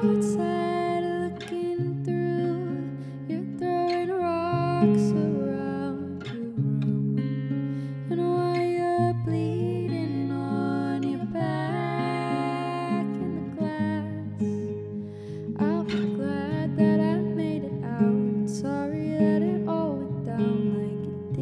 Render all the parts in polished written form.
outside looking through. You're throwing rocks around your room, and while you're bleeding on your back in the glass, I'll be glad that I made it out. Sorry that it all went down like it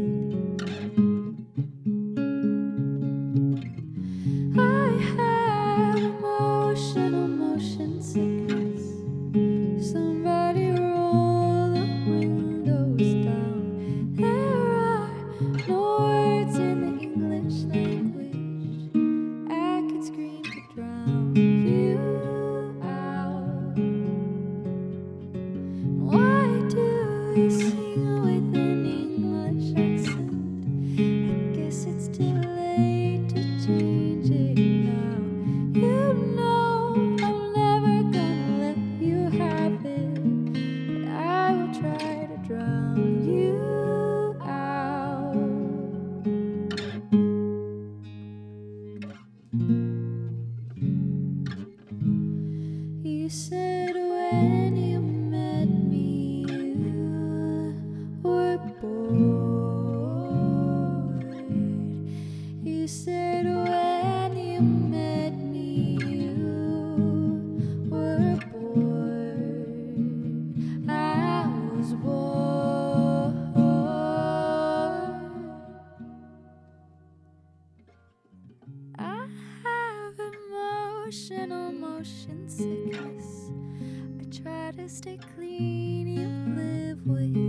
did. I have motion sickness. Somebody roll the windows down. There are no words in the English language. I could scream to drown you out. Why do we sing with an English accent? I guess it's too late to change it now. You know I'm never gonna let you have it, but I will try to drown you out. You said when you met me you were bored. You said when you met me you were bored. I was bored. I have motion sickness. I try to stay clean, you live with